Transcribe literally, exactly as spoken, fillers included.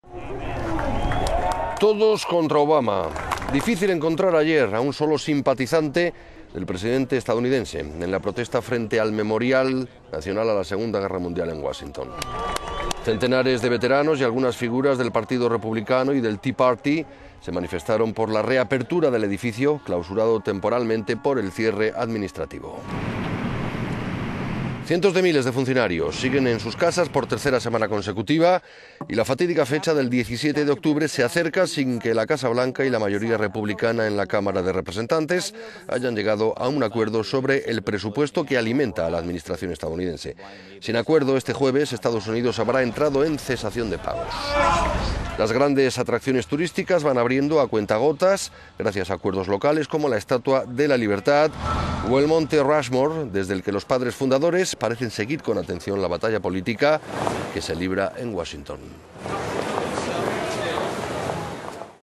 Todos contra Obama. Difícil encontrar ayer a un solo simpatizante del presidente estadounidense en la protesta frente al Memorial Nacional a la Segunda Guerra Mundial en Washington. Centenares de veteranos y algunas figuras del Partido Republicano y del Tea Party se manifestaron por la reapertura del edificio, clausurado temporalmente por el cierre administrativo. Cientos de miles de funcionarios siguen en sus casas por tercera semana consecutiva y la fatídica fecha del diecisiete de octubre se acerca sin que la Casa Blanca y la mayoría republicana en la Cámara de Representantes hayan llegado a un acuerdo sobre el presupuesto que alimenta a la administración estadounidense. Sin acuerdo, este jueves Estados Unidos habrá entrado en cesación de pagos. Las grandes atracciones turísticas van abriendo a cuentagotas gracias a acuerdos locales como la Estatua de la Libertad o el Monte Rushmore, desde el que los padres fundadores parecen seguir con atención la batalla política que se libra en Washington.